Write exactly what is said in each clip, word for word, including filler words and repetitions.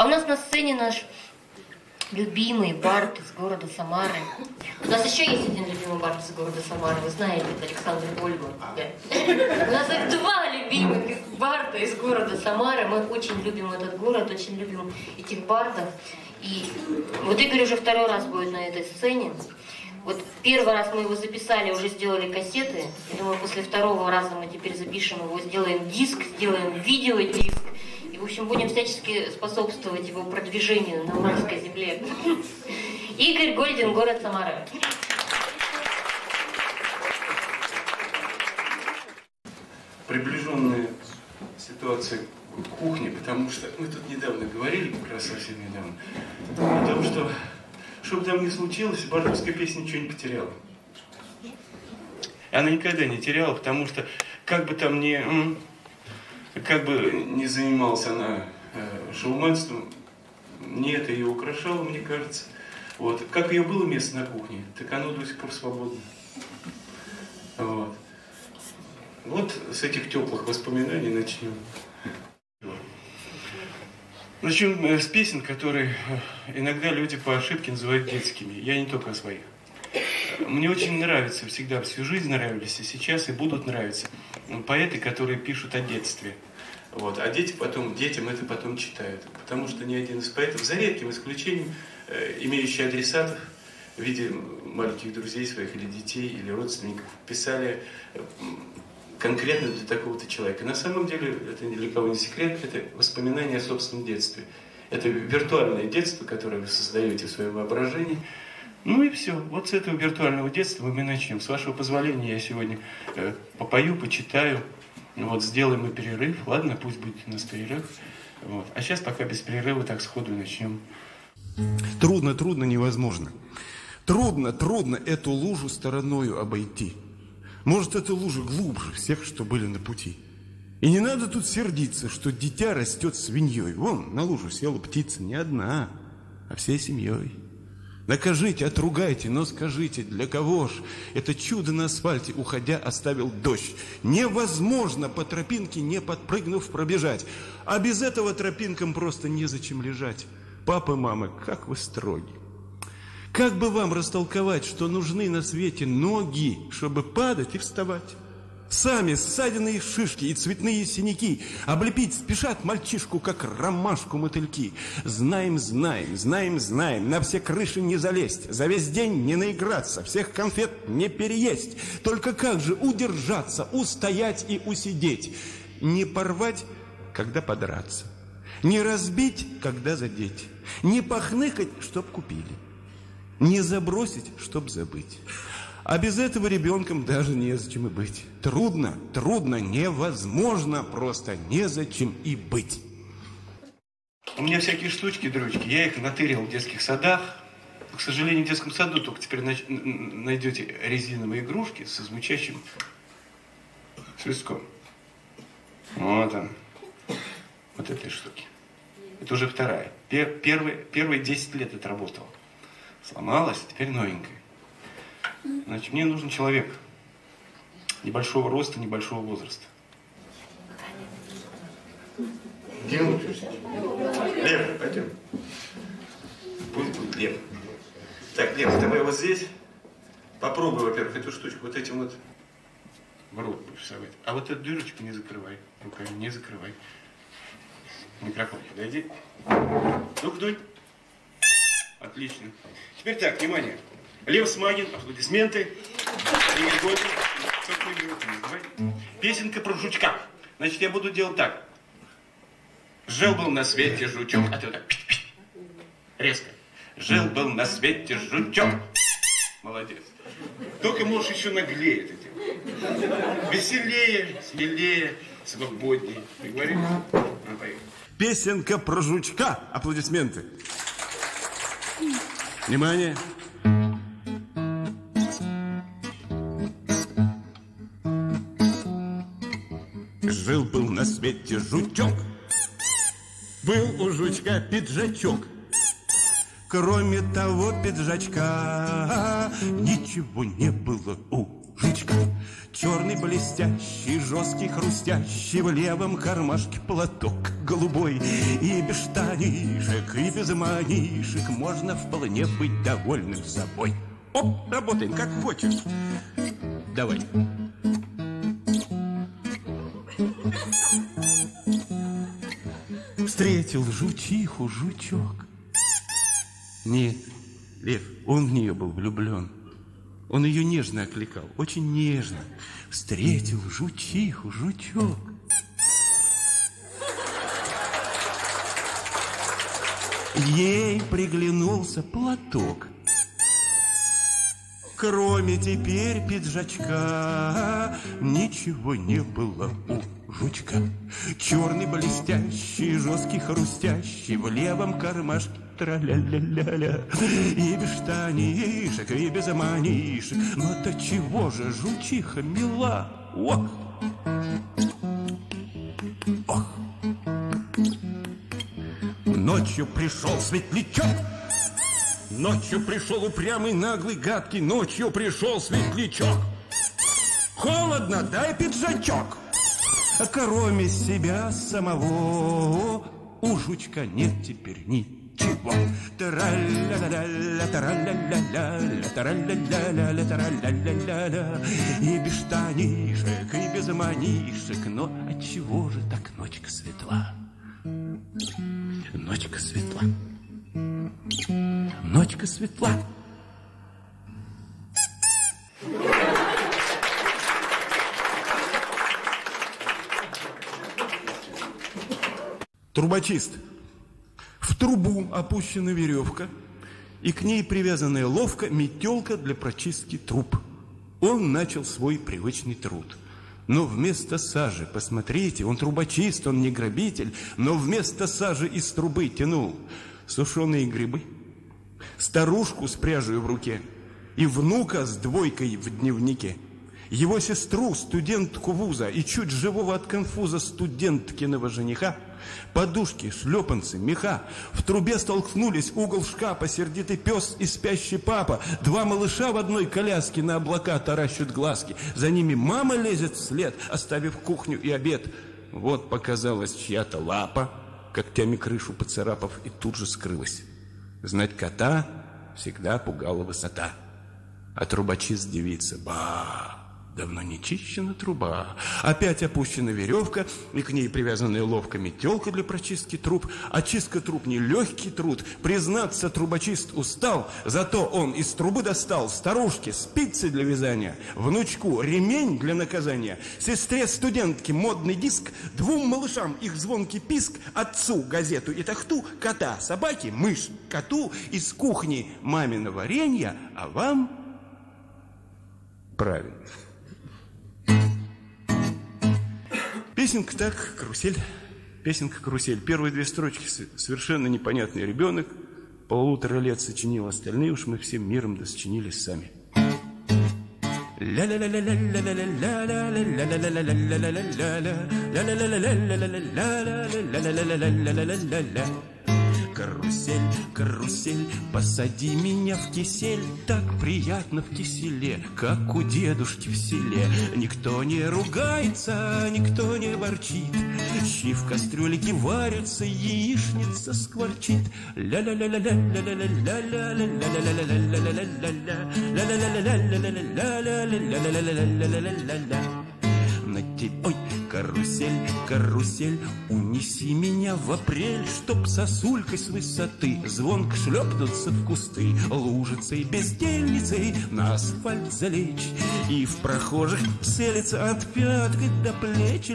у нас на сцене наш любимый бард из города Самары. У нас еще есть один любимый бард из города Самары, вы знаете, это Александр Гольман. Да. У нас два любимых барда из города Самары. Мы очень любим этот город, очень любим этих бардов. И вот Игорь уже второй раз будет на этой сцене. Вот первый раз мы его записали, уже сделали кассеты. Я думаю, после второго раза мы теперь запишем его, сделаем диск, сделаем видеодиск. И, в общем, будем всячески способствовать его продвижению на уральской земле. Игорь Гольдин, город Самара. Приближенная ситуация к кухне, потому что мы тут недавно говорили, как раз совсем недавно, о том, что, что бы там ни случилось, бардовская песня ничего не потеряла. Она никогда не теряла, потому что, как бы там ни, как бы не занималась она шоуменством, не это ее украшало, мне кажется. Вот. Как ее было место на кухне, так оно до сих пор свободно. Вот. Вот с этих теплых воспоминаний начнем. Начнем с песен, которые иногда люди по ошибке называют детскими. Я не только о своих. Мне очень нравится, всегда всю жизнь нравились, и сейчас и будут нравиться поэты, которые пишут о детстве. Вот. А дети потом, детям это потом читают. Потому что ни один из поэтов, за редким исключением, имеющий адресатов в виде маленьких друзей своих, или детей, или родственников, писали конкретно для такого-то человека. На самом деле, это ни для кого не секрет, это воспоминания о собственном детстве. Это виртуальное детство, которое вы создаете в своем воображении. Ну и все. Вот с этого виртуального детства мы начнем. С вашего позволения я сегодня э, попою, почитаю. Вот, сделаем мы перерыв. Ладно, пусть будет у нас перерыв. Вот. А сейчас пока без перерыва так сходу начнем. Трудно, трудно, невозможно. Трудно, трудно эту лужу стороною обойти. Может, эта лужа глубже всех, что были на пути. И не надо тут сердиться, что дитя растет свиньей. Вон, на лужу села птица не одна, а всей семьей. Накажите, отругайте, но скажите, для кого ж это чудо на асфальте, уходя, оставил дождь? Невозможно по тропинке, не подпрыгнув, пробежать. А без этого тропинкам просто незачем лежать. Папа, мама, как вы строги. Как бы вам растолковать, что нужны на свете ноги, чтобы падать и вставать? Сами ссадины и шишки, и цветные синяки облепить спешат мальчишку, как ромашку мотыльки. Знаем, знаем, знаем, знаем, на все крыши не залезть, за весь день не наиграться, всех конфет не переесть. Только как же удержаться, устоять и усидеть? Не порвать, когда подраться, не разбить, когда задеть, не похныкать, чтоб купили, не забросить, чтоб забыть. А без этого ребенком даже незачем и быть. Трудно, трудно, невозможно, просто незачем и быть. У меня всякие штучки, дрючки, я их натырил в детских садах. К сожалению, в детском саду только теперь найдете резиновые игрушки со звучащим свистком. Вот он. Вот этой штуки. Это уже вторая. Пер, первые, первые десять лет отработал. Сломалась, теперь новенькая. Значит, мне нужен человек небольшого роста, небольшого возраста. Где он учишься? Лев, пойдем. Пусть будет Лев. Так, Лев, давай вот здесь. Попробуй, во-первых, эту штучку вот этим вот в рот будешь совать. А вот эту дырочку не закрывай. Руками не закрывай. Микрофон подойди. Ну-ка, дунь. Отлично. Теперь так, внимание. Лев Смагин, аплодисменты. Песенка про жучка. Значит, я буду делать так. Жил был на свете жучок. А ты вот так. Резко. Жил был на свете жучок. Молодец. Только можешь еще наглее это делать. Веселее, смелее, свободнее. Ты говоришь? Ну, поехали. Песенка про жучка. Аплодисменты. Внимание. Жил-был на свете жучок, был у жучка пиджачок. Кроме того пиджачка ничего не было у жучка. черный блестящий, жесткий, хрустящий, в левом кармашке платок голубой. И без штанишек, и без манишек можно вполне быть довольным собой. Оп, работаем, как в очередь. Давай. Встретил жучиху жучок. Нет, Лев, он в нее был влюблен. Он ее нежно окликал, очень нежно. Встретил жучиху жучок. Ей приглянулся платок. Кроме теперь пиджачка ничего не было у жучка. Черный блестящий, жесткий, хрустящий, в левом кармашке тра-ля-ля-ля-ля. И без штанишек, и без манишек, но-то чего же жучиха мила? Ох! Ох! Ночью пришел светлячок. Ночью пришел упрямый, наглый, гадкий. Ночью пришел светлячок. Холодно, дай пиджачок. А кроме себя самого у жучка нет теперь ничего. Тара-ля-ля-ля, тара-ля-ля-ля, тара-ля-ля-ля, тара-ля-ля-ля. И без штанишек, и без манишек, но отчего же так ночка светла? Ночка светла. Ночка светла. Трубочист. В трубу опущена веревка, и к ней привязанная ловко метелка для прочистки труб. Он начал свой привычный труд. Но вместо сажи, посмотрите, он трубочист, он не грабитель, но вместо сажи из трубы тянул сушеные грибы, старушку с пряжей в руке и внука с двойкой в дневнике, его сестру, студентку вуза, и чуть живого от конфуза студенткиного жениха, подушки, шлепанцы, меха. В трубе столкнулись угол шкафа, сердитый пес и спящий папа. Два малыша в одной коляске на облака таращат глазки. За ними мама лезет вслед, оставив кухню и обед. Вот показалась чья-то лапа, когтями крышу поцарапав, и тут же скрылась. Знать кота всегда пугала высота. А трубочист девица: ба! Давно не чищена труба. Опять опущена веревка, и к ней привязанная ловко метелка для прочистки труб. Очистка труб не легкий труд. Признаться, трубочист устал, зато он из трубы достал старушке спицы для вязания, внучку ремень для наказания, сестре студентке модный диск, двум малышам их звонкий писк, отцу газету и тахту, кота, собаке, мышь, коту, из кухни мамино варенье, а вам... Правильно. Песенка так, карусель. Песенка карусель. Первые две строчки совершенно непонятный. Ребенок полутора лет сочинил, остальные уж мы всем миром досочинились сами. Карусель, карусель, посади меня в кисель. Так приятно в киселе, как у дедушки в селе. Никто не ругается, никто не ворчит. Щи в кастрюльке варятся, яичница скворчит. На тебе, ой, карусель, карусель, унеси меня в апрель, чтоб сосулькой с высоты звонко шлепнуться в кусты, лужицей, бездельницей на асфальт залечь и в прохожих целиться от пятки до плеч.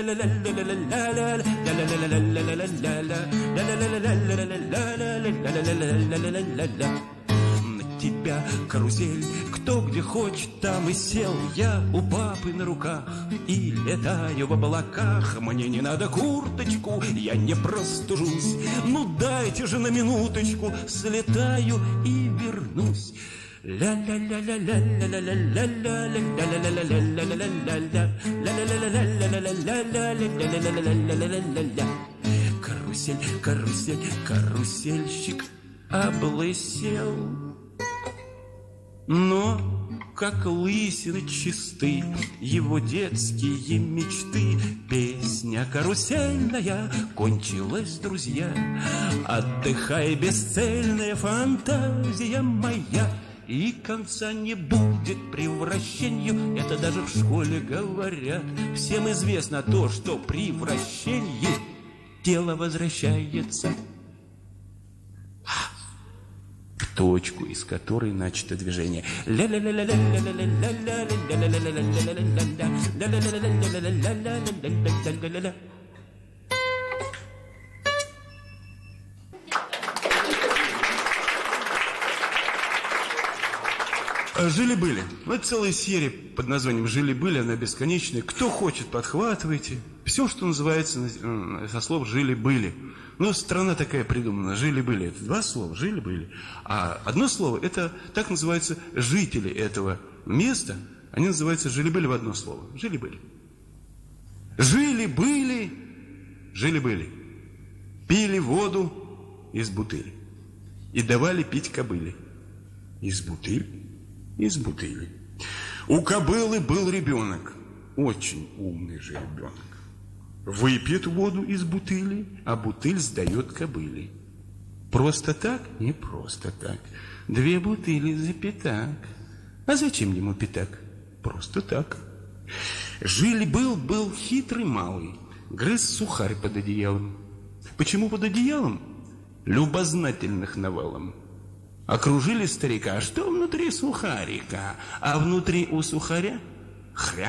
Тебя, карусель, кто где хочет, там и сел. Я у папы на руках и летаю в облаках. Мне не надо курточку, я не простужусь. Ну дайте же на минуточку, слетаю и вернусь. Карусель, карусель, карусельщик облысел. Но как лысины чисты, его детские мечты. Песня карусельная кончилась, друзья. Отдыхай, бесцельная фантазия моя. И конца не будет превращению, это даже в школе говорят. Всем известно то, что при вращении тело возвращается в точку, из которой начато движение. Жили-были. Вот целая серия под названием «Жили-были», она бесконечная. Кто хочет, подхватывайте. Все, что называется со слов «жили-были». Ну, страна такая придумана. Жили-были. Это два слова. Жили-были. А одно слово, это так называются жители этого места. Они называются «жили-были» в одно слово. Жили-были. Жили-были. Жили-были. Пили воду из бутыли. И давали пить кобыле. Из бутыли. Из бутыли. У кобылы был ребенок. Очень умный же ребенок. Выпьет воду из бутыли, а бутыль сдает кобыле. Просто так? Не просто так. Две бутыли за пятак. А зачем ему пятак? Просто так. Жили-был, был хитрый малый. Грыз сухарь под одеялом. Почему под одеялом? Любознательных навалом. Окружили старика. А что внутри сухарика? А внутри у сухаря хря.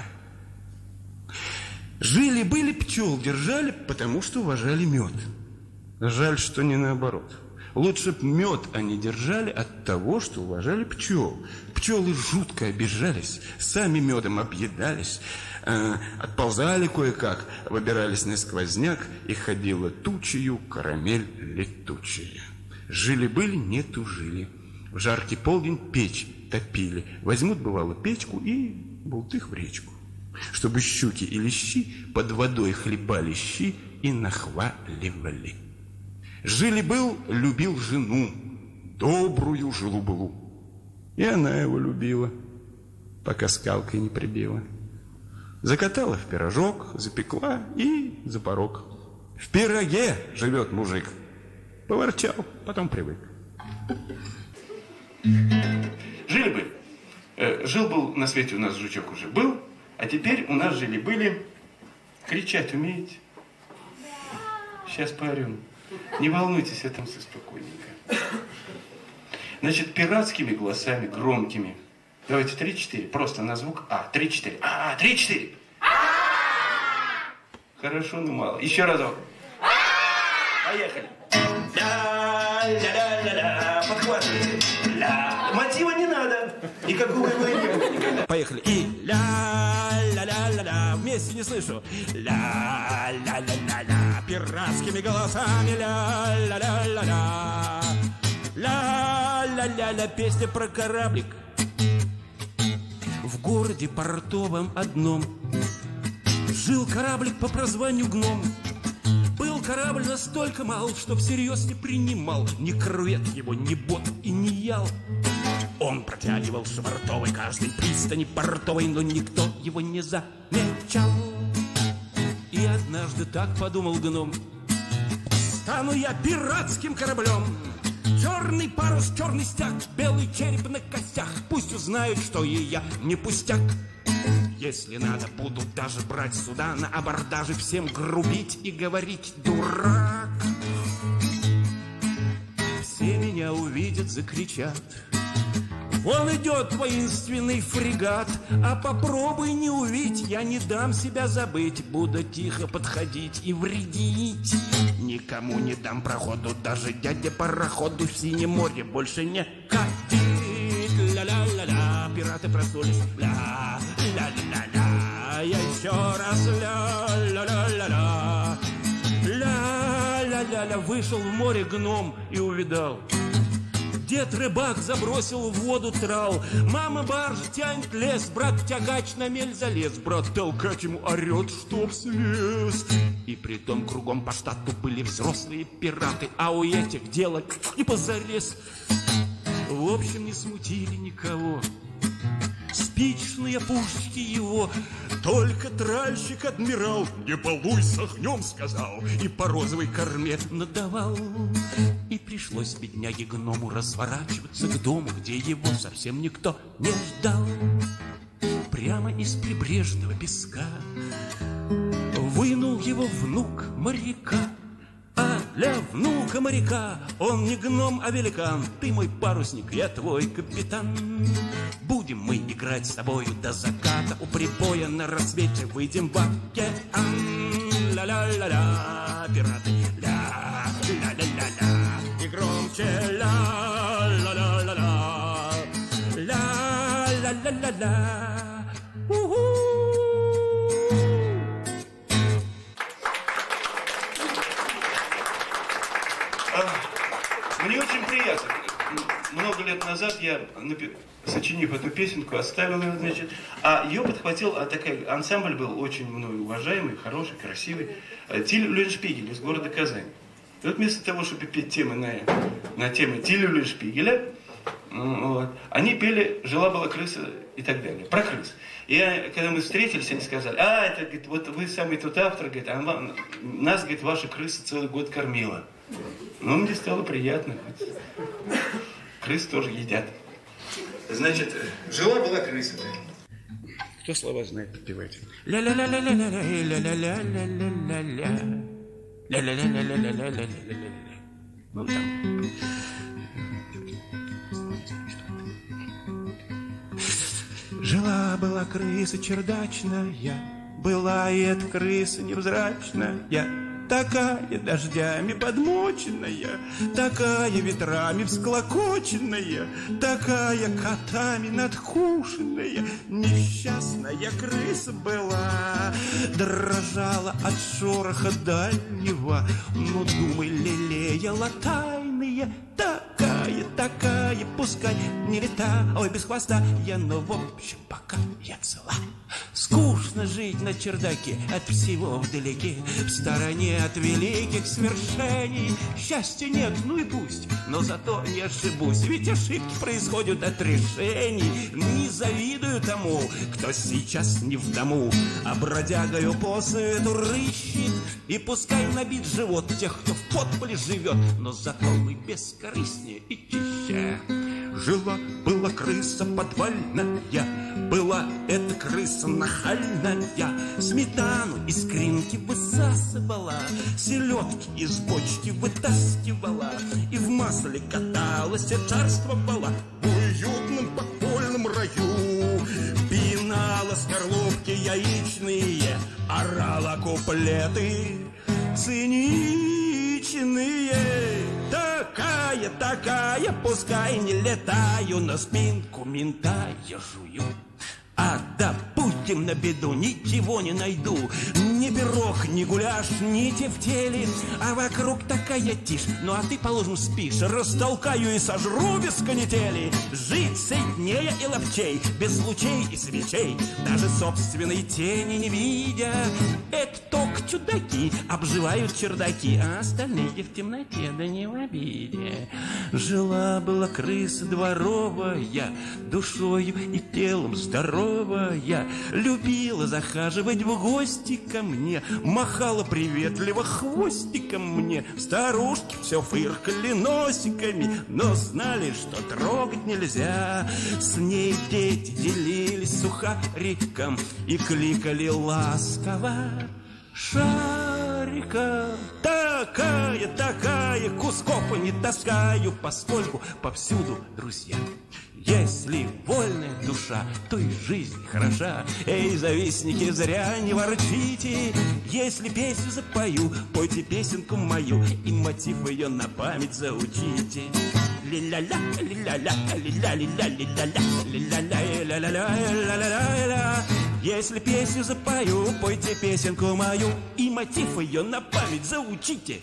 Жили-были, пчел держали, потому что уважали мед. Жаль, что не наоборот. Лучше б мед они держали от того, что уважали пчел. Пчелы жутко обижались, сами медом объедались, э, отползали кое-как, выбирались на сквозняк, и ходила тучею карамель летучая. Жили-были, не тужили. В жаркий полдень печь топили. Возьмут, бывало, печку и бултых в речку. Чтобы щуки и лещи под водой хлебали щи и нахваливали. Жили-был, любил жену, добрую жилу-былу. И она его любила, пока скалкой не прибила. Закатала в пирожок, запекла и за порог. В пироге живет мужик. Поворчал, потом привык. Жили-были. Э, жил-был на свете у нас жучок уже был, а теперь у нас жили-были. Кричать умеете? Сейчас поорем. Не волнуйтесь, я там все спокойненько. Значит, пиратскими голосами, громкими. Давайте три-четыре, просто на звук А. Три-четыре. А, три-четыре. Хорошо, но мало. Еще разок. Поехали. Ля-ля-ля-ля-ля. Подхватывайте. Ля. Мотива не надо. Никакого его не было никогда. Поехали. И ля-ля-ля-ля-ля. Вместе не слышу. Ля-ля-ля-ля-ля. Пиратскими голосами. Ля-ля-ля-ля-ля. Ля-ля-ля-ля. Песня про кораблик. В городе портовом одном жил кораблик по прозванию Гном. Был корабль настолько мал, что всерьез не принимал ни корвет его, ни бот и ни ял. Он протягивал швартовой каждой пристани портовой, но никто его не замечал. И однажды так подумал Гном: стану я пиратским кораблем. Черный парус, черный стяг, белый череп на костях. Пусть узнают, что и я не пустяк. Если надо, буду даже брать суда на абордаже, всем грубить и говорить: дурак. Все меня увидят, закричат: вон идет воинственный фрегат. А попробуй не увидеть, я не дам себя забыть. Буду тихо подходить и вредить. Никому не дам проходу, даже дяде пароходу. В синем море больше не катить. Ля-ля-ля-ля, пираты проснулись. Ля-ля-ля-ля, я еще раз. Ля-ля-ля-ля. Ля-ля-ля-ля, вышел в море гном и увидал: дед-рыбак забросил в воду трал. Мама барж тянет лес, брат-тягач на мель залез. Брат толкать ему орет, чтоб слез. И притом кругом по штату были взрослые пираты, а у этих дело и позарез. В общем, не смутили никого спичные пушки его. Только тральщик-адмирал «Не балуй с огнем», сказал, и по розовой корме надавал. И пришлось бедняге-гному разворачиваться к дому, где его совсем никто не ждал. Прямо из прибрежного песка вынул его внук моряка. А для внука моряка он не гном, а великан. Ты мой парусник, я твой капитан. Будем мы играть с тобою до заката. У прибоя на рассвете выйдем в океан. Ля-ля-ля-ля, пираты, ля-ля-ля-ля. И громче ля-ля-ля-ля, ля-ля-ля-ля. У-ху. Мне очень приятно. Много лет назад я, сочинив эту песенку, оставил ее, значит, а ее подхватил, а такой ансамбль был очень мной уважаемый, хороший, красивый, Тиль Уллиншпигель из города Казань. И вот вместо того, чтобы петь темы на, на темы Тиля Уллиншпигеля, вот, они пели «Жила-была крыса» и так далее, про крыс. И я, когда мы встретились, они сказали: а, это, говорит, вот вы самый тот автор, говорит, а нас, говорит, ваша крыса целый год кормила. Но мне стало приятно. Крыс тоже едят. Значит, жила-была крыса. Кто слова знает, подпевайте. Ля-ля-ля-ля-ля-ля-ля-ля-ля-ля-ля. Ля-ля-ля-ля-ля-ля-ля-ля-ля-ля. Ну там. Жила-была крыса чердачная, была и эта крыса невзрачная. Такая дождями подмоченная, такая ветрами всклокоченная, такая котами надкушенная. Несчастная крыса была, дрожала от шороха дальнего, но, думай, лелеяла тайные. Такая, такая, пускай не лета, ой, без хвоста я, но в общем пока я цела. Скучно жить на чердаке, от всего вдалеке, в стороне от великих свершений. Счастья нет, ну и пусть, но зато не ошибусь, ведь ошибки происходят от решений. Не завидую тому, кто сейчас не в дому, а бродягою по свету рыщет. И пускай набит живот тех, кто в подполе живет, но зато мы бескорыстнее и чище. Жила-была крыса подвальная, была эта крыса нахальная. Сметану из кринки высасывала, селедки из бочки вытаскивала, и в масле каталась, и царствовала в уютном подпольном раю. Пинала скорлупки яичные, орала куплеты циничные. Такая, такая, пускай не летаю, на спинку мента я жую. А допустим, на беду ничего не найду, ни пирог, ни гуляш, ни тефтели, а вокруг такая тишь. Ну а ты, положим, спишь, растолкаю и сожру без канители. Жить сытнее и ловчей, без лучей и свечей, даже собственной тени не видя. Это только чудаки обживают чердаки, а остальные в темноте, да не в обиде. Жила-была крыса дворовая, душою и телом здоровая, любила захаживать в гости ко мне, махала приветливо хвостиком мне. Старушки все фыркали носиками, но знали, что трогать нельзя. С ней дети делились сухариком и кликали ласково шариком. Такая, такая, кусков не таскаю, поскольку повсюду друзья. Если вольная душа, то и жизнь хороша. Эй, завистники, зря не ворчите. Если песню запою, пойте песенку мою, и мотив ее на память заучите. Ли-ля-ля, ли-ля-ля, ли-ля-ля, ли-ля-ля, ли-ля-ля, ля-ля-ля. Если песню запою, пойте песенку мою, и мотив ее на память заучите.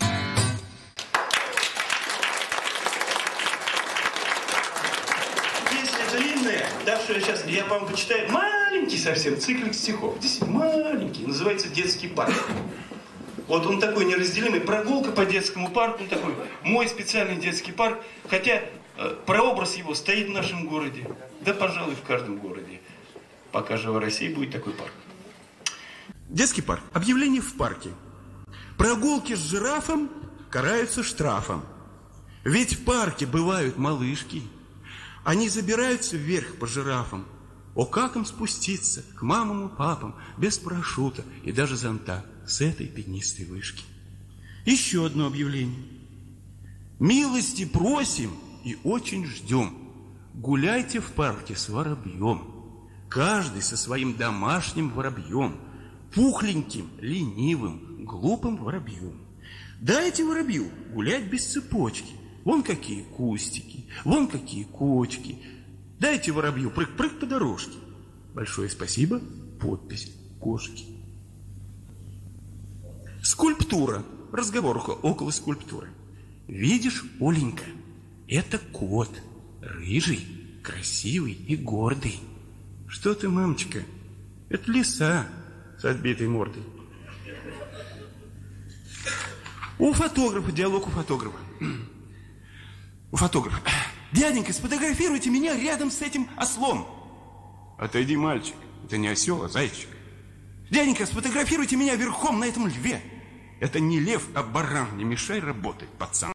Длинная, так что я сейчас, я вам почитаю маленький совсем циклик стихов. Здесь маленький, называется «Детский парк». Вот он такой неразделимый, прогулка по детскому парку, он такой мой специальный детский парк, хотя э, прообраз его стоит в нашем городе, да, пожалуй, в каждом городе. Пока жива Россия, будет такой парк. Детский парк. Объявление в парке. Прогулки с жирафом караются штрафом. Ведь в парке бывают малышки. Они забираются вверх по жирафам. О, как им спуститься к мамам и папам без парашюта и даже зонта с этой пятнистой вышки. Еще одно объявление. Милости просим и очень ждем. Гуляйте в парке с воробьем. Каждый со своим домашним воробьем. Пухленьким, ленивым, глупым воробьем. Дайте воробью гулять без цепочки. Вон какие кустики, вон какие кочки. Дайте воробью прыг-прыг по дорожке. Большое спасибо. Подпись кошки. Скульптура. Разговор около скульптуры. Видишь, Оленька, это кот. Рыжий, красивый и гордый. Что ты, мамочка? Это лиса с отбитой мордой. У фотографа, диалог у фотографа. У фотографа. Дяденька, сфотографируйте меня рядом с этим ослом. Отойди, мальчик. Это не осел, а зайчик. Дяденька, сфотографируйте меня верхом на этом льве. Это не лев, а баран. Не мешай работать, пацан.